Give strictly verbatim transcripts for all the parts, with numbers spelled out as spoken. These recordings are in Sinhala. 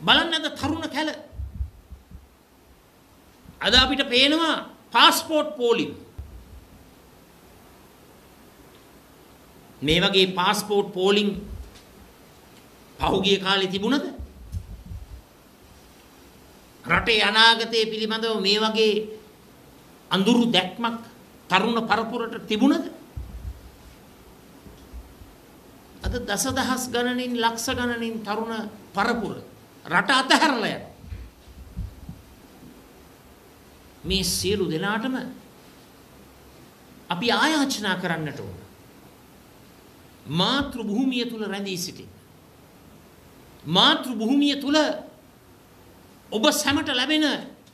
බලන්න අද තරුණ කැල අද අපිට පේනවා પાස්පෝර්ට් පෝලිං මේ වගේ પાස්පෝර්ට් පෝලිං පහුගිය කාලේ තිබුණද රටේ අනාගතය පිළිබඳව මේ වගේ අඳුරු දැක්මක් තරුණ පරපුරට තිබුණද අද දසදහස් ගණනින් ලක්ෂ ගණනින් තරුණ පරපුර රට අතහැරලා යනවා මේ සියලු දෙනාටම අපි ආයාචනා කරන්නට ඕන මාතෘ භූමිය තුල රැඳී සිටින්න මාතෘ භූමිය තුල ඔබ සැමට ලැබෙන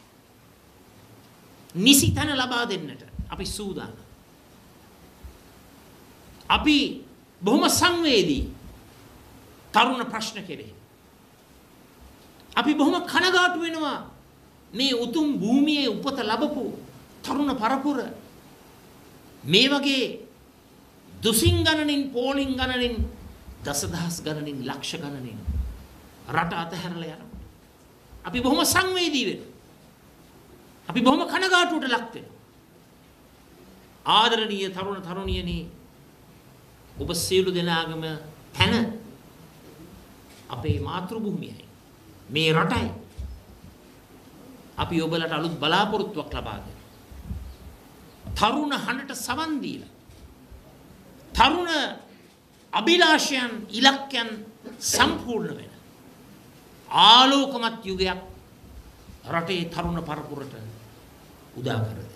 නිසි තැන ලබා දෙන්නට අපි සූදානම් අපි බොහොම සංවේදී තරුණ ප්‍රශ්න කෙරෙහි අපි බොහොම කනගාටු වෙනවා මේ උතුම් භූමියේ උපත ලැබපු තරුණ පරපුර මේ වගේ දුසින් ගණනින් පෝලිං ගණනින් දසදහස් ගණනින් ලක්ෂ ගණනින් රට අතහැරලා යනවා අපි බොහොම සංවේදී වෙනවා අපි බොහොම කනගාටුවට ලක් වෙනවා ආදරණීය තරුණ තරුණියනි ඔබ සියලු දෙනාගම තන අපේ මාතෘ භූමියයි මේ රටයි අපි ඔබලට අලුත් බලාපොරොත්තුවක් ලබා දෙනවා තරුණ හඬට සවන් දීලා තරුණ අභිලාෂයන් ඉලක්කයන් සම්පූර්ණ වෙන ආලෝකමත් යුගයක් රටේ තරුණ පරපුරට උදා කරනවා